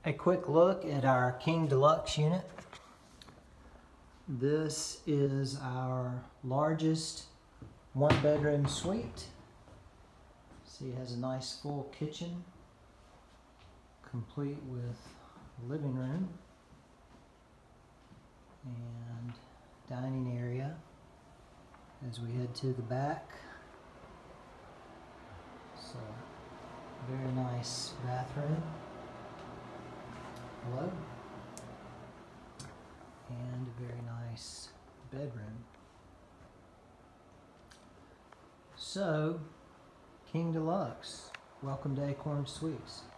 A quick look at our King Deluxe unit. This is our largest one-bedroom suite. See, it has a nice full kitchen, complete with living room and dining area. As we head to the back, so very nice bathroom. Hello. And a very nice bedroom. So, King Deluxe, welcome to Acorn Suites.